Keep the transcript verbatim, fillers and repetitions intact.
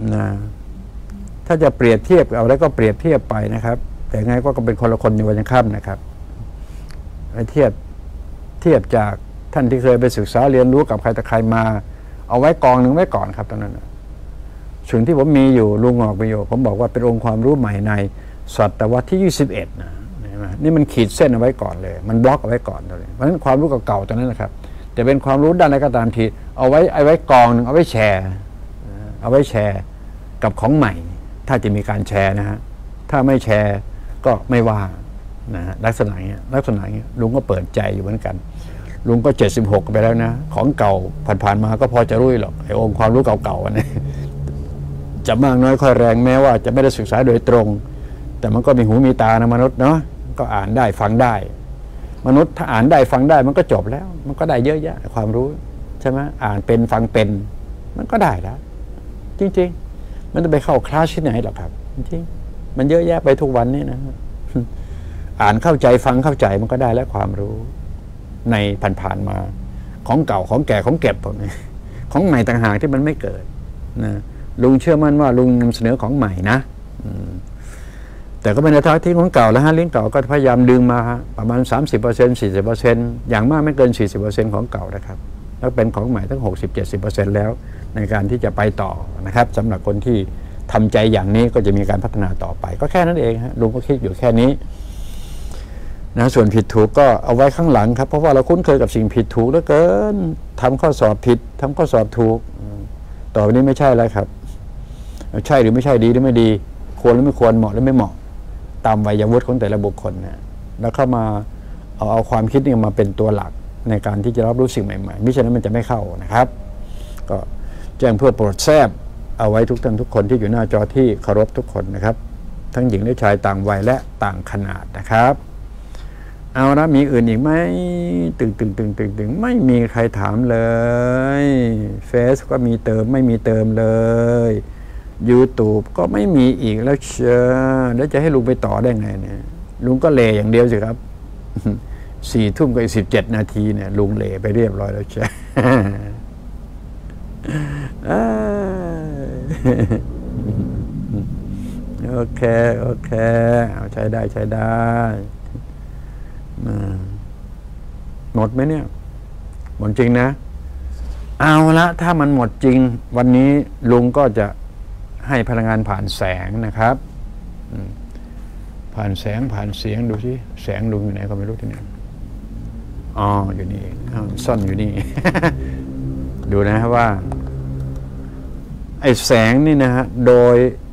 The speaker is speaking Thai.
นะถ้าจะเปรียบเทียบเอาแล้วก็เปรียบเทียบไปนะครับแต่ไงก็เป็นคนละคนในวันยังค่ำนะครับไปเทียบเทียบจากท่านที่เคยไปศึกษาเรียนรู้กับใครแต่ใครมาเอาไว้กองหนึ่งไว้ก่อนครับตอนนั้นสิ่งที่ผมมีอยู่ลุงออกไปอยู่ผมบอกว่าเป็นองค์ความรู้ใหม่ในศตวรรษที่ยี่สิบเอ็ดนะนี่มันขีดเส้นเอาไว้ก่อนเลยมันบล็อกเอาไว้ก่อนเลยเพราะฉะนั้นความรู้เก่าๆตอนนั้นนะครับจะเป็นความรู้ด้านใดก็ตามทีเอาไว้เอาไว้กองหนึ่งเอาไว้แชร์เอาไว้แชร์กับของใหม่ถ้าจะมีการแชร์นะฮะถ้าไม่แชร์ก็ไม่ว่านะลักษณะเงี้ยลักษณะเงี้ยลุงก็เปิดใจอยู่เหมือนกันลุงก็เจ็ดสิบหกไปแล้วนะของเก่าผ่านๆมาก็พอจะรู้หรอกไอ้องค์ความรู้เก่าๆนี่จะมากน้อยค่อยแรงแม้ว่าจะไม่ได้ศึกษาโดยตรงแต่มันก็มีหูมีตานะมนุษย์เนาะก็อ่านได้ฟังได้มนุษย์ถ้าอ่านได้ฟังได้มันก็จบแล้วมันก็ได้เยอะแยะความรู้ใช่ไหมอ่านเป็นฟังเป็นมันก็ได้แล้วจริงๆมันจะไปเข้าคลาสที่ไหนหรอกครับจริงๆมันเยอะแยะไปทุกวันนี่นะอ่านเข้าใจฟังเข้าใจมันก็ได้แล้วความรู้ในผ่านๆมาของเก่าของแก่ของเก็บพวกนี้ของใหม่ต่างหากที่มันไม่เกิดนะลุงเชื่อมั่นว่าลุงนำเสนอของใหม่นะแต่ก็เป็นในทางที่ของเก่าแล้วฮะเลี้ยงเก่าก็พยายามดึงมาประมาณ สามสิบเปอร์เซ็นต์ สี่สิบเปอร์เซ็นต์ อย่างมากไม่เกิน สี่สิบเปอร์เซ็นต์ ของเก่านะครับแล้วเป็นของใหม่ตั้ง หกสิบถึงเจ็ดสิบเปอร์เซ็นต์ แล้วในการที่จะไปต่อนะครับสำหรับคนที่ทำใจอย่างนี้ก็จะมีการพัฒนาต่อไปก็แค่นั้นเองฮะลุงก็คิดอยู่แค่นี้นะส่วนผิดถูกก็เอาไว้ข้างหลังครับเพราะว่าเราคุ้นเคยกับสิ่งผิดถูกเหลือเกินทำข้อสอบผิดทำข้อสอบถูกต่อไปนี้ไม่ใช่แล้วครับใช่หรือไม่ใช่ดีหรือไม่ดีควรหรือไม่ควรเหมาะหรือไม่เหมาะตามวัยวุฒิของแต่ละบุคคลนะแล้วเข้ามาเอาเอาความคิดนี่มาเป็นตัวหลักในการที่จะรับรู้สิ่งใหม่ๆมิฉะนั้นมันจะไม่เข้านะครับก็แจ้งเพื่อโปรดแทรกเอาไว้ทุกท่านทุกคนที่อยู่หน้าจอที่เคารพทุกคนนะครับทั้งหญิงและชายต่างวัยและต่างขนาดนะครับเอาละมีอื่นอีกไหมตึงตึงตึงตึงตึงไม่มีใครถามเลยเฟซก็มีเติมไม่มีเติมเลย YouTube ก็ไม่มีอีกแล้วเชียวแล้วจะให้ลุงไปต่อได้ไงเนี่ยลุงก็เล่อย่างเดียวสิครับสี่ทุ่มกับสิบเจ็ดนาทีเนี่ยลุงเล่ไปเรียบร้อยแล้วเชียวโอเคโอเคเอาใช้ได้ใช้ได้หมดไหมเนี่ยหมดจริงนะเอาละถ้ามันหมดจริงวันนี้ลุงก็จะให้พลังงานผ่านแสงนะครับผ่านแสงผ่านเสียงดูสิแสงลุงอยู่ไหนก็ไม่รู้ที่นี่อ๋ออยู่นี่ซ่อนอยู่นี่ ดูนะว่าไอ้แสงนี่นะฮะโดย